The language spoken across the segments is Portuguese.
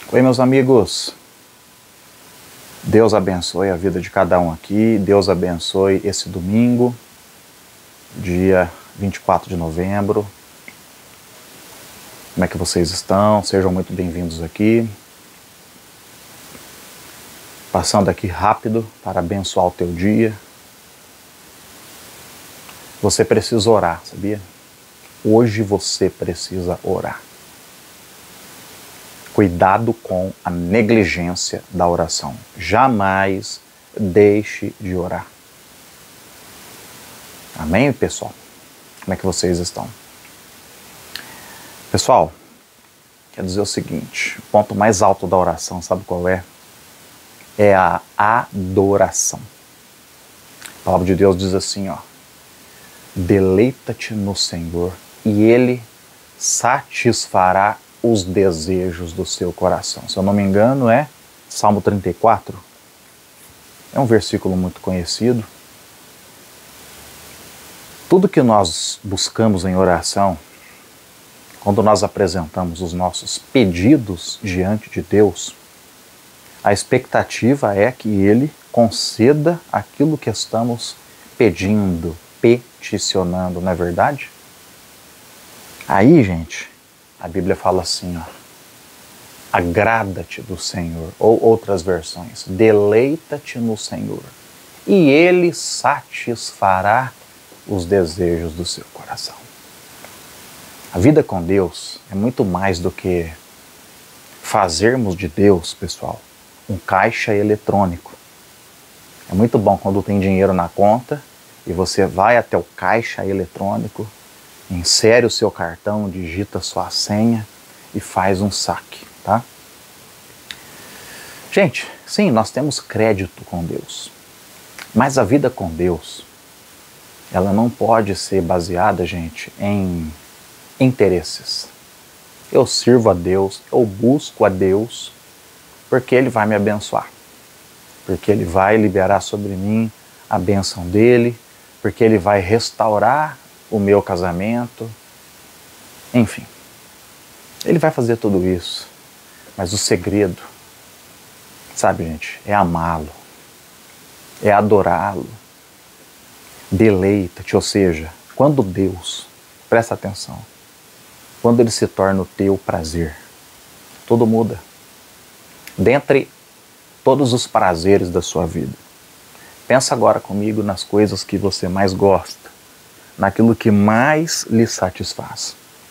Oi, meus amigos. Deus abençoe a vida de cada um aqui. Deus abençoe esse domingo, dia 24 de novembro. Como é que vocês estão? Sejam muito bem-vindos aqui. Passando aqui rápido para abençoar o teu dia. Você precisa orar, sabia? Hoje você precisa orar. Cuidado com a negligência da oração. Jamais deixe de orar. Amém, pessoal? Como é que vocês estão? Pessoal, quer dizer o seguinte, o ponto mais alto da oração, sabe qual é? É a adoração. A palavra de Deus diz assim, ó: deleita-te no Senhor e Ele satisfará os desejos do seu coração. Se eu não me engano, é Salmo 34. É um versículo muito conhecido. Tudo que nós buscamos em oração, quando nós apresentamos os nossos pedidos diante de Deus, a expectativa é que Ele conceda aquilo que estamos pedindo, peticionando, não é verdade? Aí, gente, a Bíblia fala assim, ó: agrada-te do Senhor, ou outras versões, deleita-te no Senhor, e Ele satisfará os desejos do seu coração. A vida com Deus é muito mais do que fazermos de Deus, pessoal, um caixa eletrônico. É muito bom quando tem dinheiro na conta e você vai até o caixa eletrônico, insere o seu cartão, digita sua senha e faz um saque, tá? Gente, sim, nós temos crédito com Deus, mas a vida com Deus, ela não pode ser baseada, gente, em interesses. Eu sirvo a Deus, eu busco a Deus, porque Ele vai me abençoar, porque Ele vai liberar sobre mim a bênção dEle, porque Ele vai restaurar o meu casamento, enfim. Ele vai fazer tudo isso, mas o segredo, sabe, gente, é amá-lo, é adorá-lo. Deleita-te, ou seja, quando Deus, presta atenção, quando Ele se torna o teu prazer, tudo muda. Dentre todos os prazeres da sua vida, pensa agora comigo nas coisas que você mais gosta, naquilo que mais lhe satisfaz.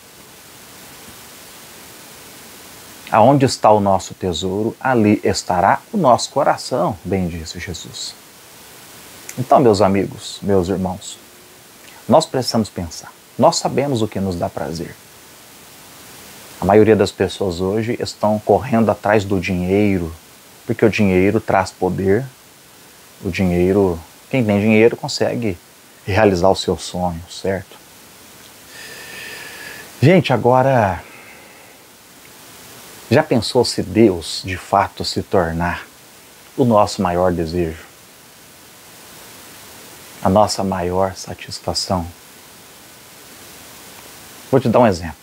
Aonde está o nosso tesouro, ali estará o nosso coração, bem disse Jesus. Então, meus amigos, meus irmãos, nós precisamos pensar. Nós sabemos o que nos dá prazer. A maioria das pessoas hoje estão correndo atrás do dinheiro, porque o dinheiro traz poder. O dinheiro, quem tem dinheiro consegue realizar os seus sonhos, certo? Gente, agora, já pensou se Deus de fato se tornar o nosso maior desejo? A nossa maior satisfação? Vou te dar um exemplo.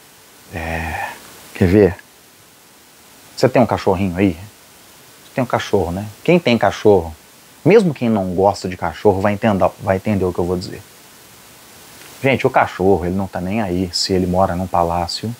Quer ver? Você tem um cachorrinho aí? Você tem um cachorro, né? Quem tem cachorro, mesmo quem não gosta de cachorro, vai entender o que eu vou dizer. Gente, o cachorro, ele não está nem aí se ele mora num palácio.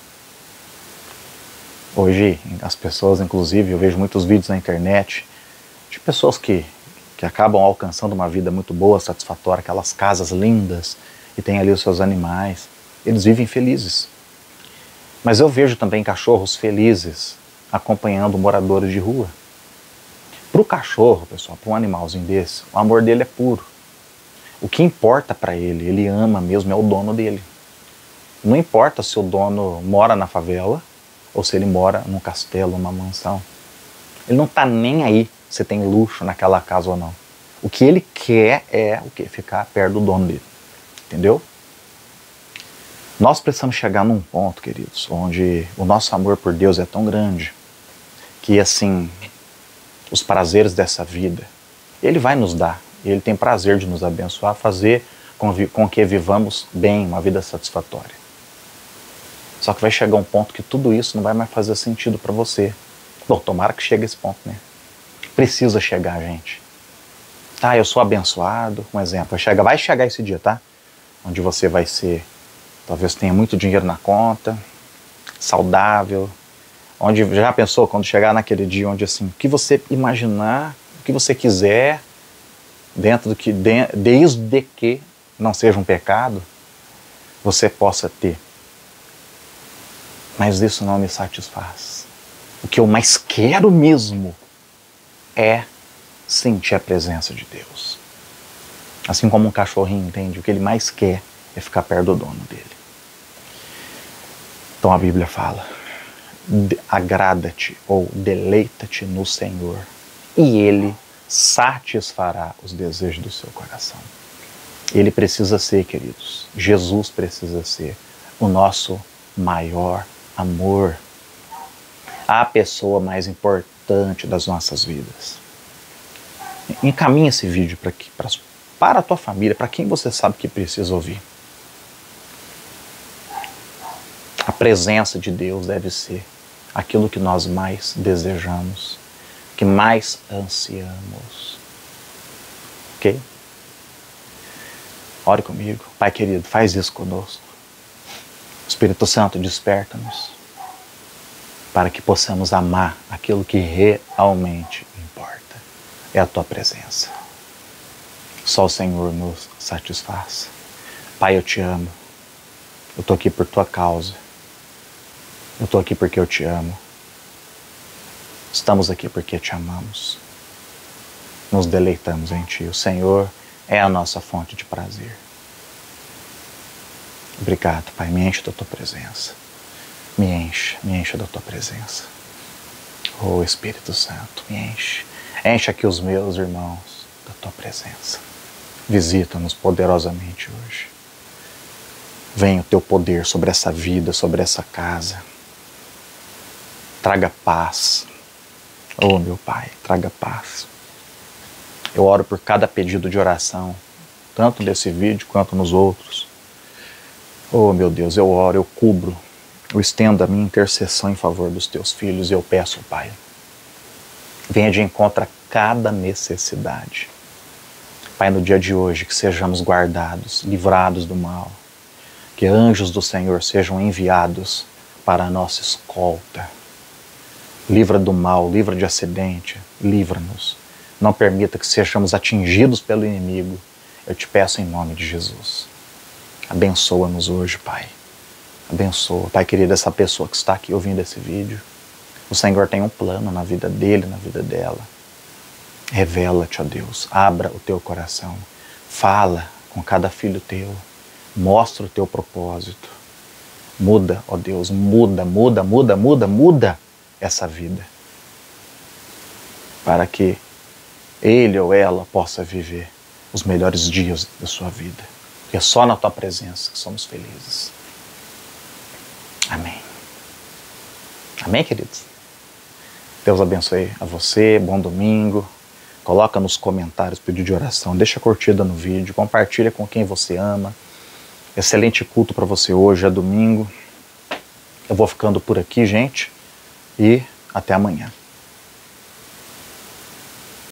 Hoje, as pessoas, inclusive, eu vejo muitos vídeos na internet de pessoas que acabam alcançando uma vida muito boa, satisfatória, aquelas casas lindas, e tem ali os seus animais. Eles vivem felizes. Mas eu vejo também cachorros felizes acompanhando moradores de rua. Para o cachorro, pessoal, para um animalzinho desse, o amor dele é puro. O que importa para ele, ele ama mesmo, é o dono dele. Não importa se o dono mora na favela ou se ele mora num castelo, numa mansão. Ele não está nem aí se tem luxo naquela casa ou não. O que ele quer é o quê? Ficar perto do dono dele. Entendeu? Nós precisamos chegar num ponto, queridos, onde o nosso amor por Deus é tão grande que, assim, os prazeres dessa vida, Ele vai nos dar. Ele tem prazer de nos abençoar, fazer com que vivamos bem, uma vida satisfatória. Só que vai chegar um ponto que tudo isso não vai mais fazer sentido para você. Bom, tomara que chegue esse ponto, né? Precisa chegar, gente. Tá, eu sou abençoado, um exemplo. Vai chegar esse dia, tá? Onde você vai ser, talvez tenha muito dinheiro na conta, saudável. Onde, já pensou, quando chegar naquele dia onde assim, o que você imaginar, o que você quiser, dentro do que, desde que não seja um pecado, você possa ter. Mas isso não me satisfaz. O que eu mais quero mesmo é sentir a presença de Deus. Assim como um cachorrinho, entende? O que ele mais quer é ficar perto do dono dele. Então a Bíblia fala, agrada-te ou deleita-te no Senhor e Ele satisfará os desejos do seu coração. Ele precisa ser, queridos, Jesus precisa ser o nosso maior amor, a pessoa mais importante das nossas vidas. Encaminhe esse vídeo para a tua família, para quem você sabe que precisa ouvir. A presença de Deus deve ser aquilo que nós mais desejamos, que mais ansiamos. Ok? Ore comigo. Pai querido, faz isso conosco. Espírito Santo, desperta-nos para que possamos amar aquilo que realmente importa. É a tua presença. Só o Senhor nos satisfaz. Pai, eu te amo. Eu estou aqui por tua causa. Eu estou aqui porque eu te amo. Estamos aqui porque te amamos. Nos deleitamos em ti. O Senhor é a nossa fonte de prazer. Obrigado, Pai. Me enche da tua presença. Me enche da tua presença. Oh, Espírito Santo, me enche. Enche aqui os meus irmãos da tua presença. Visita-nos poderosamente hoje. Venha o teu poder sobre essa vida, sobre essa casa. Traga paz. Oh, meu Pai, traga paz. Eu oro por cada pedido de oração, tanto nesse vídeo quanto nos outros. Oh, meu Deus, eu oro, eu cubro, eu estendo a minha intercessão em favor dos teus filhos e eu peço, Pai, venha de encontro a cada necessidade. Pai, no dia de hoje, que sejamos guardados, livrados do mal, que anjos do Senhor sejam enviados para a nossa escolta. Livra do mal, livra de acidente, livra-nos. Não permita que sejamos atingidos pelo inimigo. Eu te peço em nome de Jesus. Abençoa-nos hoje, Pai. Abençoa. Pai querido, essa pessoa que está aqui ouvindo esse vídeo, o Senhor tem um plano na vida dele, na vida dela. Revela-te, ó Deus. Abra o teu coração. Fala com cada filho teu. Mostra o teu propósito. Muda, ó Deus, muda essa vida. Para que ele ou ela possa viver os melhores dias da sua vida. Porque é só na tua presença que somos felizes. Amém. Amém, queridos? Deus abençoe a você, bom domingo. Coloca nos comentários pedido de oração, deixa a curtida no vídeo, compartilha com quem você ama. Excelente culto para você hoje, é domingo. Eu vou ficando por aqui, gente, e até amanhã.